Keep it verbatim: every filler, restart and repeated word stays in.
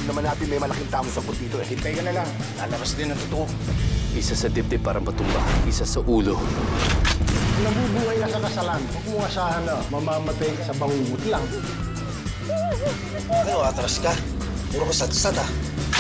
Alam naman natin may malaking tamo sa dito eh. Hintay ka na lang. Lalabas din ang totoo. Isa sa dibdib para matumba, isa sa ulo. Nabubuhay ka sa kasalan. Huwag mo asahan na mamamatay ka sa bangungot lang. Ano, atras ka? Puro ka sad-sad ah.